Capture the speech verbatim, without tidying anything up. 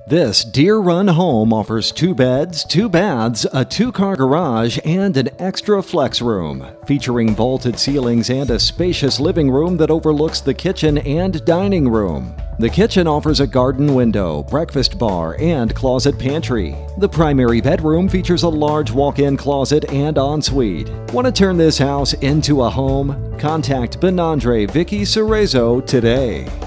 This deer-run home offers two beds, two baths, a two-car garage, and an extra flex room, featuring vaulted ceilings and a spacious living room that overlooks the kitchen and dining room. The kitchen offers a garden window, breakfast bar, and closet pantry. The primary bedroom features a large walk-in closet and ensuite. Want to turn this house into a home? Contact Benondre Vicky Cerezo today.